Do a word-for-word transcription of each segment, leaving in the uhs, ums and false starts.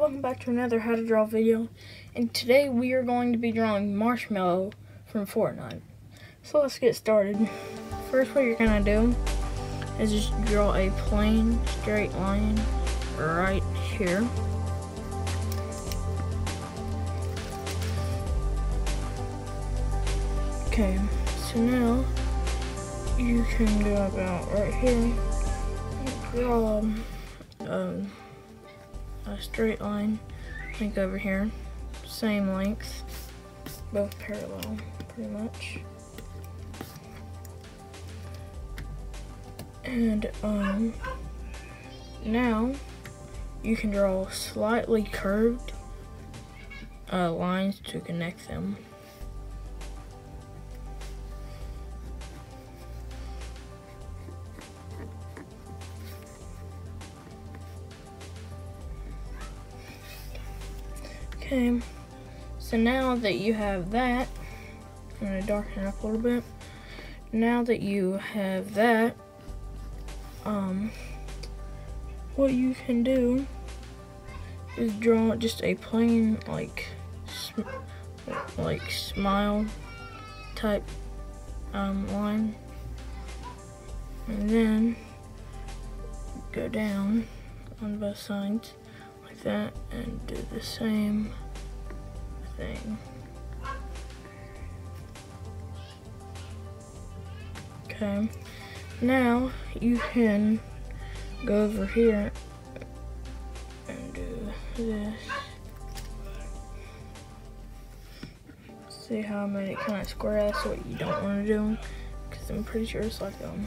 welcome back to another how to draw video, and today we are going to be drawing Marshmellow from Fortnite. So let's get started. First, what you're gonna do is just draw a plain straight line right here. Okay, so now you can go about right here and draw um, a straight line, like over here, same length, both parallel, pretty much. And um, now you can draw slightly curved uh, lines to connect them. Okay, so now that you have that, I'm gonna darken it up a little bit. Now that you have that, um, what you can do is draw just a plain, like, sm like smile type um, line, and then go down on both sides like that and do the same thing. Okay, now you can go over here and do this. See how I made it kind of square? That's what you don't want to do, because I'm pretty sure it's like um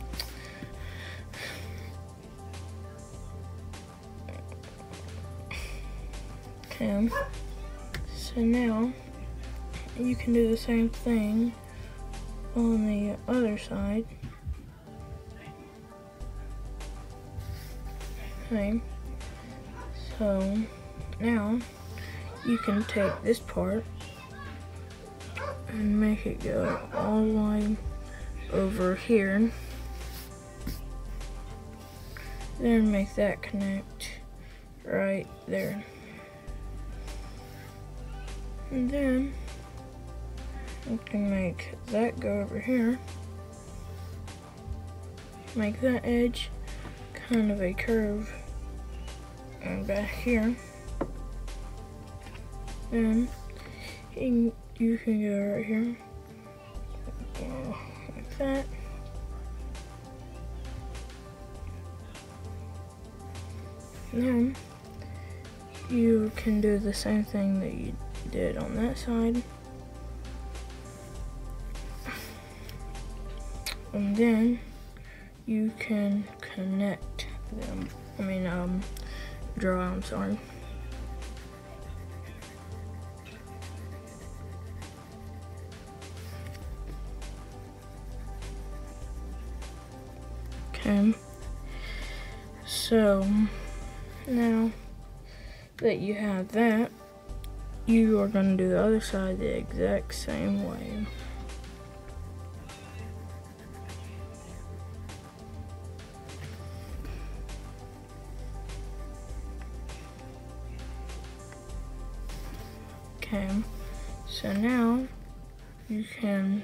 okay, so now you can do the same thing on the other side. Okay, so now you can take this part and make it go all the way over here, then make that connect right there. And then we can make that go over here, make that edge kind of a curve, and back here. Then you, you can go right here, go like that. And then you can do the same thing that you did on that side, and then you can connect them. I mean, um, draw. I'm sorry. Okay. So now that you have that, you are going to do the other side the exact same way. Okay, so now you can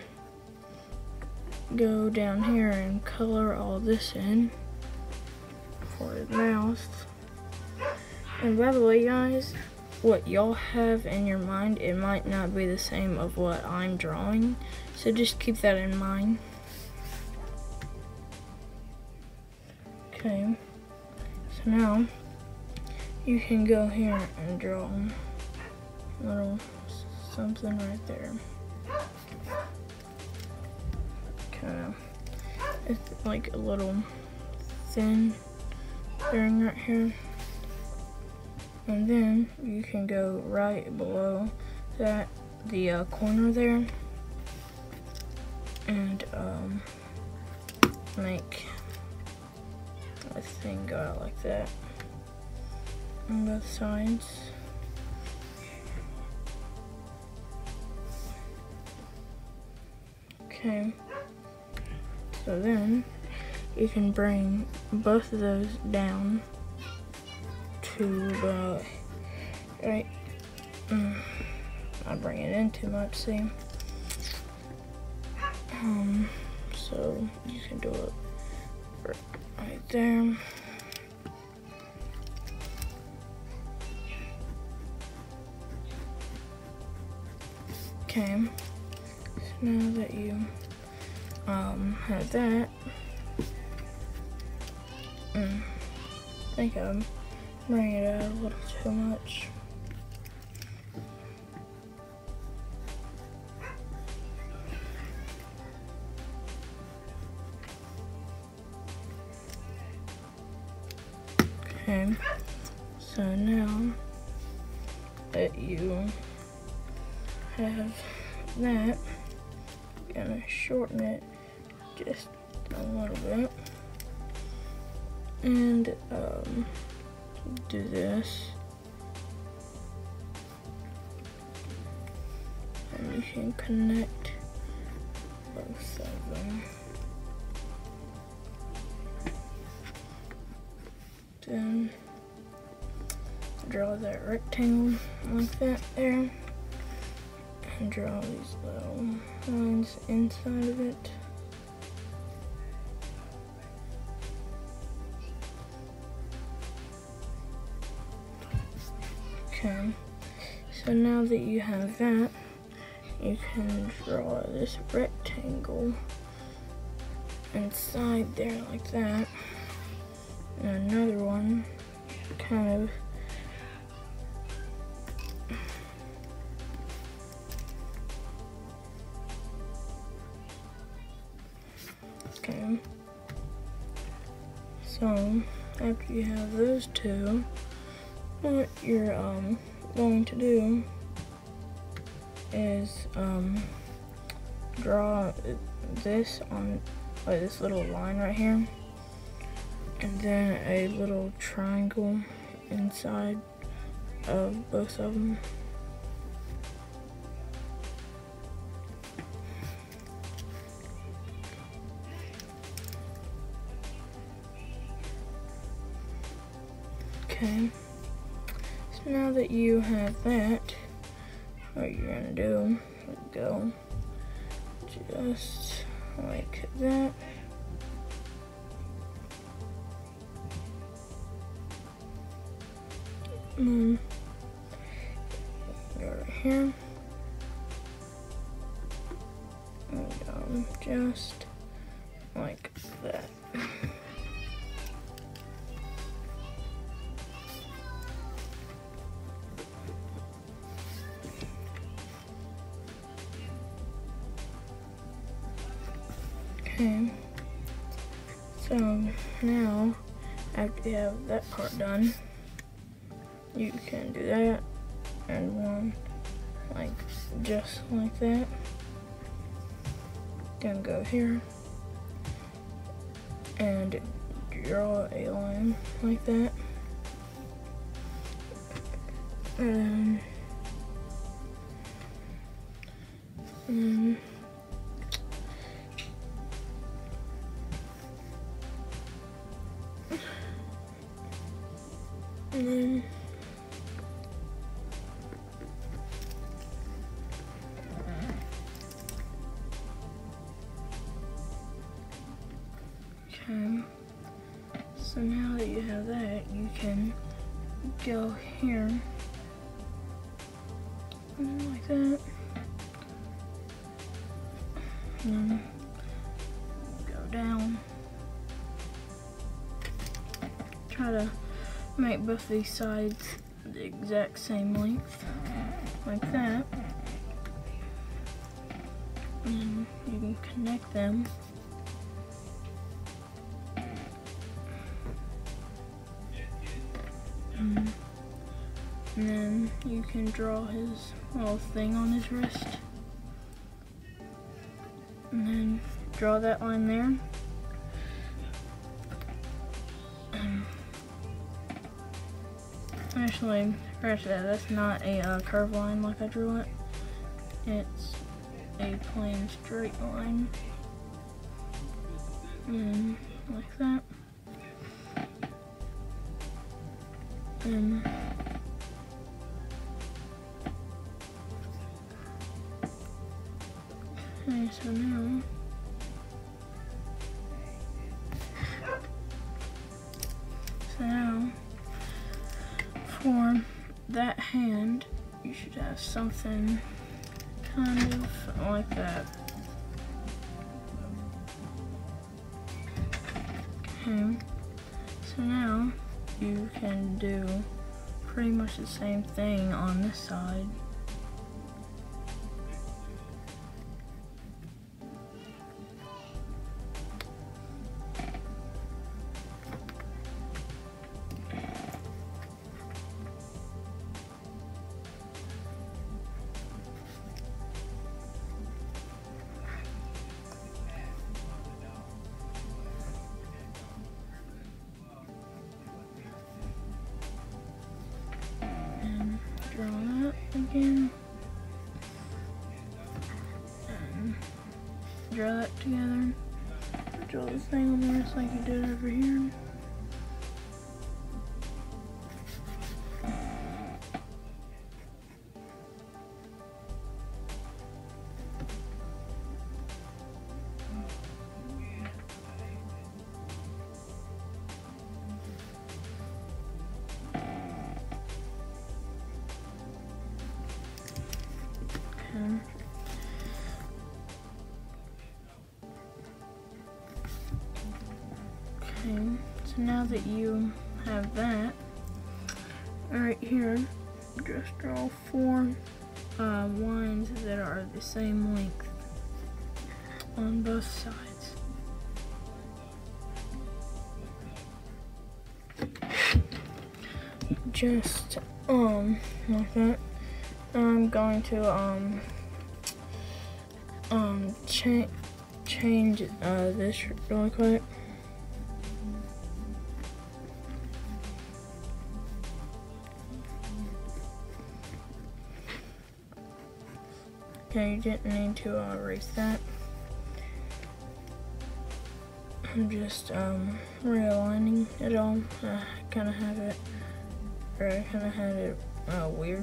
go down here and color all this in for his mouth. And by the way, guys, what y'all have in your mind, it might not be the same of what I'm drawing, so just keep that in mind. Okay, so now you can go here and draw a little something right there. Kind of, it's like a little thin thing right here. And then you can go right below that, the uh, corner there, and um, make a thing go out like that on both sides. Okay, so then you can bring both of those down to about right? Mm, I bring it in too much, see? Um, so you can do it right there. Okay, so now that you um, have that, mm, I think I'm bringing it out a little too much. Okay, so now that you have that, I'm gonna shorten it just a little bit and um, do this, and you can connect both of them. Then draw that rectangle like that there, and draw these little lines inside of it. Okay, so now that you have that, you can draw this rectangle inside there like that, and another one kind of okay. So after you have those two, what you're um going to do is um draw this on like this little line right here, and then a little triangle inside of both of them. Okay, so now that you have that, what you're gonna do is go just like that. And then go right here. And um, just like that. Okay, so now after you have that part done, you can do that and one like just like that. Then go here and draw a line like that, and then and then okay, so now that you have that, you can go here and like that, and then go down. Try to make both these sides the exact same length, like that. And you can connect them. And then you can draw his little thing on his wrist. And then draw that line there. Actually, scratch that. That's not a uh, curved line like I drew it. It's a plain straight line. And like that. And for that hand, you should have something kind of like that. Okay, so now you can do pretty much the same thing on this side. Draw that again, and draw that together, draw this thing on there just like you did over here. Okay, so now that you have that, right here, just draw four uh, lines that are the same length on both sides. Just um like that. I'm going to um um cha change uh, this really quick. Okay, you didn't need to uh, erase that. I'm just um realigning it all. I kind of have it, or I kind of had it uh, weird.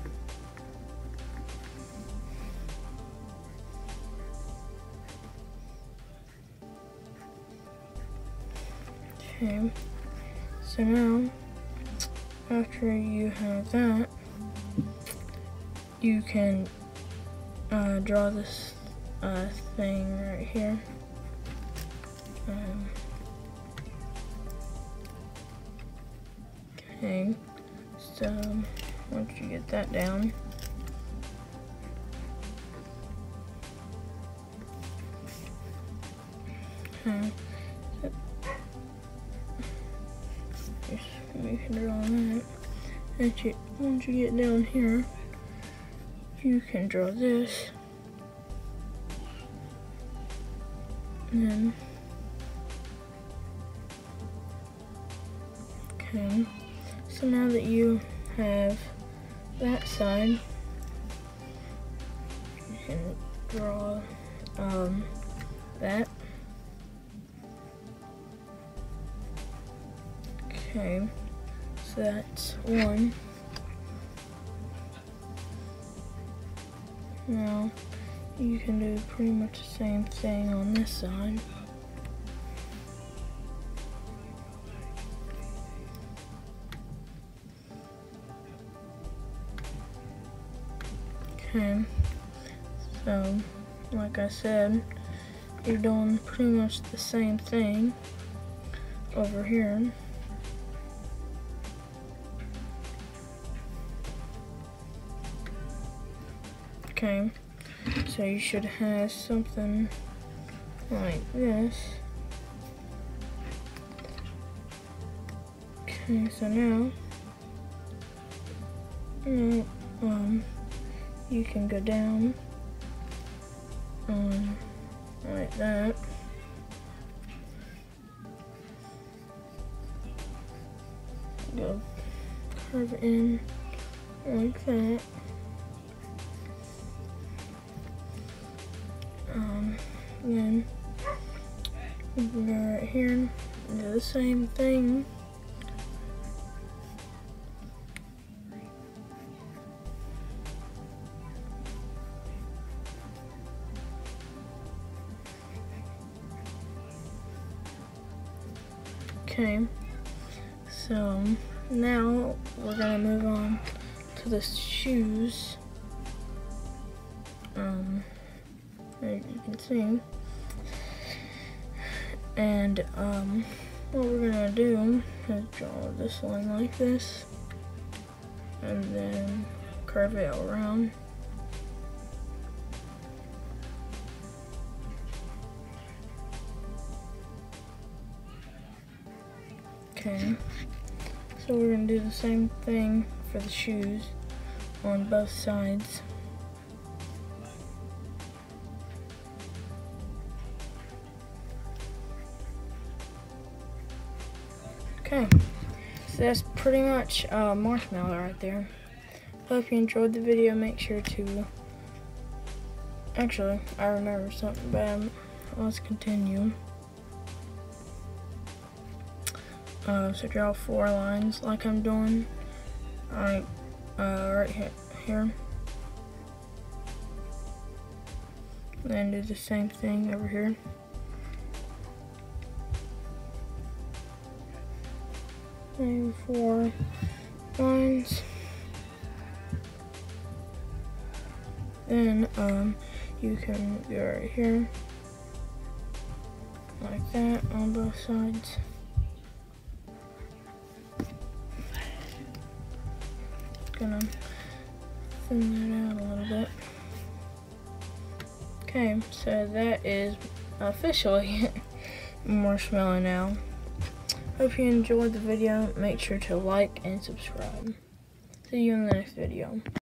Okay, so now after you have that, you can uh, draw this uh, thing right here. Um, okay, so once you get that down, okay, so you can draw that. And you, once you get down here, you can draw this, and then, okay, so now that you have that side, you can draw um, that. Okay, so that's one. Now you can do pretty much the same thing on this side. Okay, so like I said, you're doing pretty much the same thing over here. Okay, so you should have something like this. Okay, so now, now um, you can go down um, like that. Go curve in like that. Um, then you can go right here and do the same thing. Okay, so now we're gonna move on to the shoes. Um, as you can see. And um, what we're gonna do is draw this line like this, and then curve it around. Okay, so we're gonna do the same thing for the shoes on both sides. Okay, so that's pretty much uh, Marshmellow right there. Hope you enjoyed the video. Make sure to, actually, I remember something bad. Let's continue. Uh, so draw four lines like I'm doing. Alright, uh, right here, here. Then do the same thing over here. And four lines. Then um, you can go right here, like that on both sides. Gonna thin that out a little bit. Okay, so that is officially Marshmellow now. Hope you enjoyed the video. Make sure to like and subscribe. See you in the next video.